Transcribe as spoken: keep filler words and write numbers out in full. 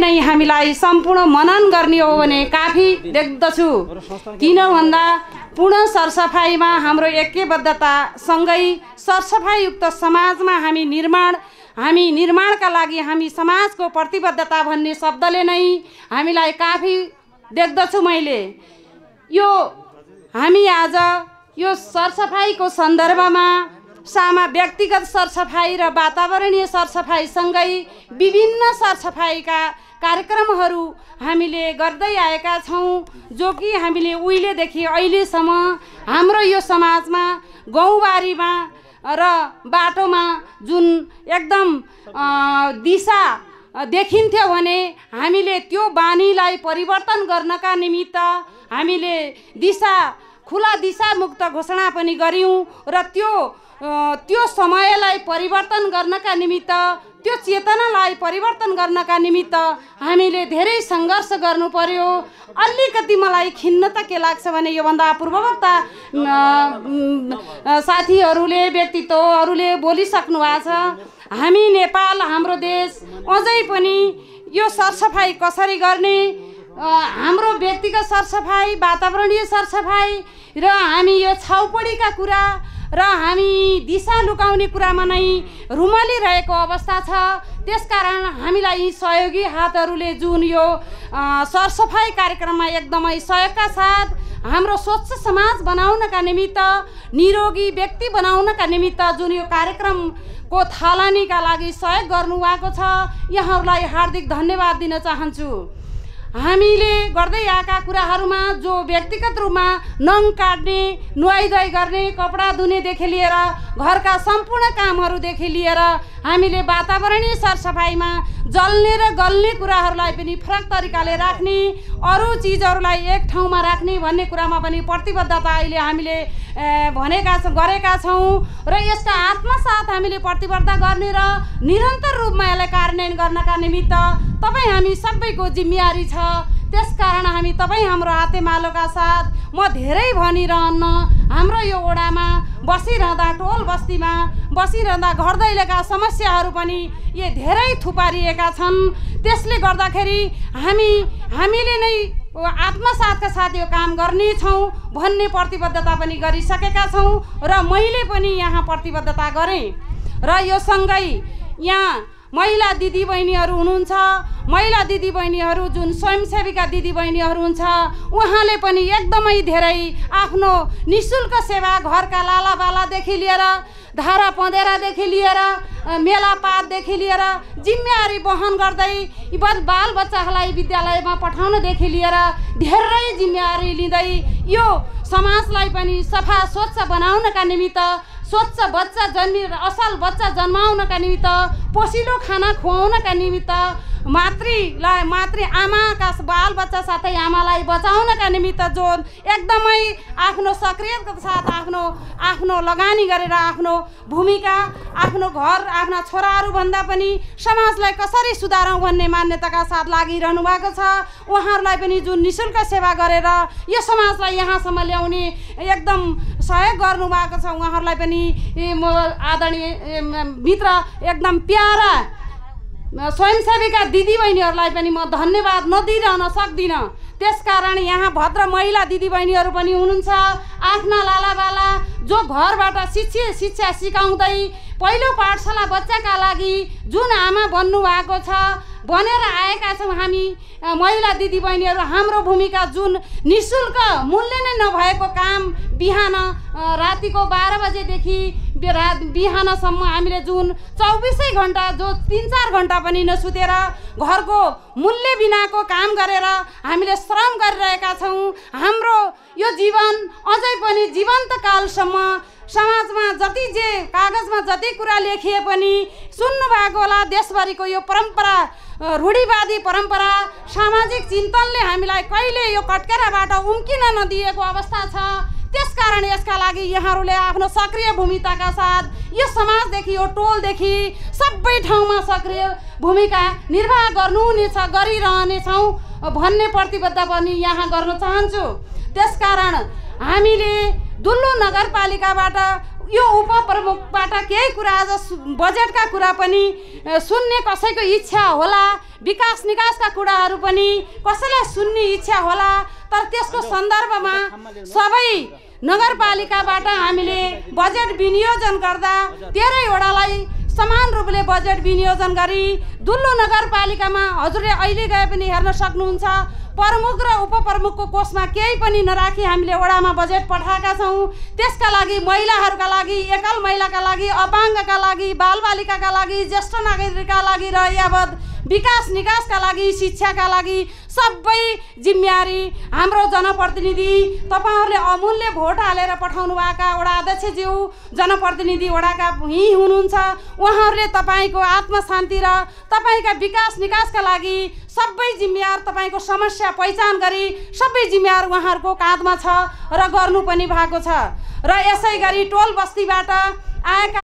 नै हामीलाई सम्पूर्ण मनन गर्ने हो भने काफी देख्दछु। किन भन्दा पूर्ण सरसफाइमा हाम्रो ऐक्यबद्धता सँगै सरसफाइयुक्त समाजमा हामी निर्माण हामी निर्माणका लागि हामी समाजको प्रतिबद्धता भन्ने शब्दले नै हामीलाई काफी देख्दछु। मैले यो हामी आज यो सरसफाइको सन्दर्भमा सामा व्यक्तिगत सरसफाइ र वातावरणीय सरसफाइसँगै विभिन्न सरसफाइका कार्यक्रमहरू हामीले गर्दै आएका छौँ, जो कि हामीले उहिलेदेखि अहिलेसम्म हाम्रो यो समाजमा गाउँबारीमा र बाटोमा जुन एकदम दिशा देखिन्थ्यो भने हामीले त्यो बानीलाई परिवर्तन गर्नका निमित्त हामीले दिशा खुला दिशामुक्त घोषणा पनि गर्यौँ र त्यो त्यो समयलाई परिवर्तन गर्नका निमित्त त्यो चेतनालाई परिवर्तन गर्नका निमित्त हामीले धेरै सङ्घर्ष गर्नु पर्यो। अलिकति मलाई खिन्नता के लाग्छ भने योभन्दा पूर्ववक्ता साथीहरूले व्यक्तित्वहरूले बोलिसक्नु भएको छ। हामी नेपाल हाम्रो देश अझै पनि यो सरसफाइ कसरी गर्ने, हाम्रो व्यक्तिगत सरसफाइ, वातावरणीय सरसफाइ र हामी यो छाउपडीका कुरा र हामी दिशा लुकाउने कुरामा नै रुमलिरहेको अवस्था छ। त्यसकारण हामीलाई यी सहयोगी हातहरूले जुन यो सरसफाइ कार्यक्रममा एकदमै सहयोगका साथ हाम्रो स्वच्छ समाज बनाउनका निमित्त, निरोगी व्यक्ति बनाउनका निमित्त जुन यो कार्यक्रमको थालनीका लागि सहयोग गर्नुभएको छ, यहाँहरूलाई हार्दिक धन्यवाद दिन चाहन्छु। हामीले गर्दै आएका कुराहरूमा जो व्यक्तिगत रूपमा नङ काट्ने, नुहाइधुवाइ गर्ने, कपडा धुनेदेखि लिएर घरका सम्पूर्ण कामहरूदेखि लिएर हामीले वातावरणीय सरसफाइमा जल्ने र गल्ने कुराहरूलाई पनि फरक तरिकाले राख्ने, अरू चिजहरूलाई एक ठाउँमा राख्ने भन्ने कुरामा पनि प्रतिबद्धता अहिले हामीले भनेका छौँ गरेका छौँ र यसका आत्मसाथ हामीले प्रतिबद्धता गर्ने र निरन्तर रूपमा यसलाई कार्यान्वयन गर्नका निमित्त तपाईँ हामी सबैको जिम्मेवारी छ। त्यसकारण हामी तपाईँ हाम्रो हातेमालोका साथ म धेरै भनिरहन्न, हाम्रो यो ओडामा बसिरहँदा, टोल बस्तीमा बसिरहँदा घर दैलोका समस्याहरू पनि यी धेरै थुपारिएका छन्। त्यसले गर्दाखेरि हामी हामीले नै आत्मसाथका साथ यो काम गर्नेछौँ भन्ने प्रतिबद्धता पनि गरिसकेका छौँ र मैले पनि यहाँ प्रतिबद्धता गरेँ। र यो सँगै यहाँ महिला दिदीबहिनीहरू हुनुहुन्छ, महिला दिदीबहिनीहरू जुन स्वयंसेविका दिदीबहिनीहरू हुन्छ, उहाँले पनि एकदमै धेरै आफ्नो निःशुल्क सेवा घरका लालाबालादेखि लिएर धारा पँधेरादेखि लिएर मेलापातदेखि लिएर जिम्मेवारी वहन गर्दै बाल बच्चाहरूलाई विद्यालयमा पठाउनदेखि लिएर धेरै जिम्मेवारी लिँदै यो समाजलाई पनि सफा स्वच्छ बनाउनका निमित्त, स्वच्छ बच्चा जन्मि असल बच्चा जन्माउनका निमित्त, पोसिलो खाना खुवाउनका निमित्त, मातृलाई मातृ आमाका बाल बच्चा साथै आमालाई बचाउनका निमित्त जो एकदमै आफ्नो सक्रियताका साथ आफ्नो आफ्नो लगानी गरेर आफ्नो भूमिका, आफ्नो घर, आफ्ना छोराहरू भन्दा पनि समाजलाई कसरी सुधारौँ भन्ने मान्यताका साथ लागिरहनु भएको छ। उहाँहरूलाई पनि जुन निःशुल्क सेवा गरेर यो समाजलाई यहाँसम्म ल्याउने एकदम सहयोग गर्नुभएको छ, उहाँहरूलाई पनि म आदरणीय मित्र एकदम प्यारा स्वयंसेविका दिदीबहिनीहरूलाई पनि म धन्यवाद नदिइरहन सक्दिनँ। त्यसकारण यहाँ भद्र महिला दिदीबहिनीहरू पनि हुनुहुन्छ, आफ्ना लालाबाला जो घरबाट शिक्षा शिक्षा सिकाउँदै पहिलो पाठशाला बच्चाका लागि जुन आमा बन्नु भएको छ, बनेर आएका छौँ हामी महिला दिदीबहिनीहरू। हाम्रो भूमिका जुन निःशुल्क मूल्य नै नभएको काम बिहान रातिको बाह्र बजेदेखि रात बिहानसम्म हामीले जुन चौबिसै घन्टा जो तिन चार घन्टा पनि नसुतेर घरको मूल्य बिनाको काम गरेर हामीले श्रम गरिरहेका छौँ। हाम्रो यो जीवन अझै पनि जीवन्त कालसम्म समाजमा जति जे कागजमा जति कुरा लेखिए पनि सुन्नुभएको होला, देशभरिको यो परम्परा रूढिवादी परम्परा सामाजिक चिन्तनले हामीलाई कहिले यो कटकेराबाट उम्किन नदिएको अवस्था छ। त्यसकारण यसका लागि यहाँहरूले आफ्नो सक्रिय भूमिकाका साथ यो समाजदेखि यो टोलदेखि सबै ठाउँमा सक्रिय भूमिका निर्वाह गर्नुहुनेछ, गरिरहनेछौँ भन्ने प्रतिबद्धता पनि यहाँ गर्न चाहन्छु। त्यसकारण हामीले दुल्लो नगरपालिकाबाट यो उपप्रमुखबाट केही कुरा आज बजेटका कुरा पनि सुन्ने कसैको इच्छा होला, विकास निकासका कुराहरू पनि कसैलाई सुन्ने इच्छा होला, तर त्यसको सन्दर्भमा सबै नगरपालिकाबाट हामीले बजेट विनियोजन गर्दा तेह्रैवटालाई समान रूपले बजेट विनियोजन गरी दुल्लो नगरपालिकामा हजुरले अहिले गए पनि हेर्न सक्नुहुन्छ प्रमुख र उपप्रमुखको कोषमा केही पनि नराखी हामीले वडामा बजेट पठाएका छौँ। त्यसका लागि महिलाहरूका लागि, एकल महिलाका लागि, अपाङ्गका लागि, बालबालिकाका लागि, ज्येष्ठ नागरिकका लागि र यावत विकास निकासका लागि, शिक्षाका लागि सबै जिम्मेवारी हाम्रो जनप्रतिनिधि तपाईहरुले अमूल्य भोट हालेर पठाउनु भएका वडा अध्यक्षज्यू, जनप्रतिनिधि वडाका यही हुनुहुन्छ। उहाँहरूले तपाईको आत्मशान्ति र तपाईका विकास निकासका लागि सबै जिम्मेवार तपाईको समस्या पहिचान गरी सबै जिम्मेवार उहाँहरूको काँधमा छ र गर्नु पनि भएको छ। र यसै गरी टोल बस्तीबाट आएका